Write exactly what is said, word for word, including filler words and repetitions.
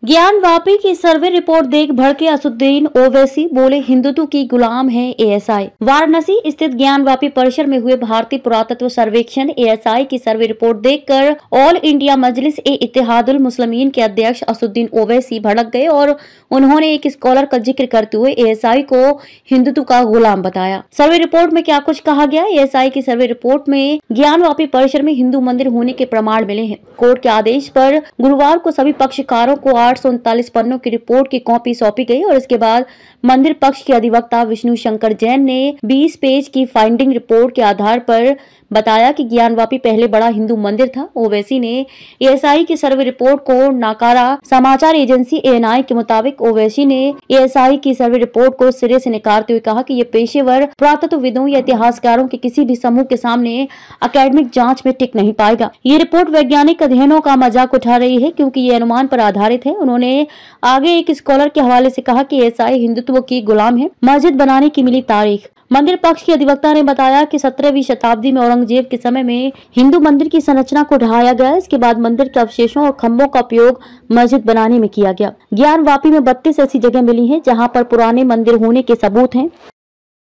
ज्ञानवापी की survey report देख भड़के असदुद्दीन ओवैसी, बोले हिंदुत्व की गुलाम है एएसआई। वाराणसी स्थित ज्ञानवापी परिसर में हुए भारतीय पुरातत्व सर्वेक्षण एएसआई की सर्वे रिपोर्ट देखकर ऑल इंडिया मजलिस ए इत्तेहादुल मुस्लिमीन के अध्यक्ष असदुद्दीन ओवैसी भड़क गए और उन्होंने एक स्कॉलर का जिक्र करते हुए एएसआई को हिंदुत्व का गुलाम बताया। सर्वे रिपोर्ट में क्या कुछ कहा गया? एएसआई की सर्वे रिपोर्ट में ज्ञानवापी परिसर में हिंदू मंदिर होने के प्रमाण मिले हैं। कोर्ट के आदेश पर गुरुवार को सभी पक्षकारों को आठ सौ उनतालीस पन्नों की रिपोर्ट की कॉपी सौंपी गई और इसके बाद मंदिर पक्ष के अधिवक्ता विष्णु शंकर जैन ने बीस पेज की फाइंडिंग रिपोर्ट के आधार पर बताया कि ज्ञानवापी पहले बड़ा हिंदू मंदिर था। ओवैसी ने एएसआई की सर्वे रिपोर्ट को नकारा। समाचार एजेंसी एएनआई के मुताबिक ओवैसी ने एएसआई की सर्वे रिपोर्ट को सिरे से नकारते हुए कहा कि ये पेशेवर पुरातत्वविदों या इतिहासकारों के किसी भी समूह के सामने एकेडमिक जांच में टिक नहीं पाएगा। ये रिपोर्ट वैज्ञानिक अध्ययनों का मजाक उठा रही है क्योंकि ये अनुमान पर आधारित है। उन्होंने आगे एक स्कॉलर के हवाले से कहा कि एएसआई हिंदुत्व की गुलाम है। मस्जिद बनाने की मिली तारीख। मंदिर पक्ष के अधिवक्ता ने बताया कि सत्रहवीं शताब्दी में औरंगजेब के समय में हिंदू मंदिर की संरचना को ढहाया गया। इसके बाद मंदिर के अवशेषों और खंभों का उपयोग मस्जिद बनाने में किया गया। ज्ञानवापी में बत्तीस ऐसी जगह मिली हैं जहां पर पुराने मंदिर होने के सबूत हैं।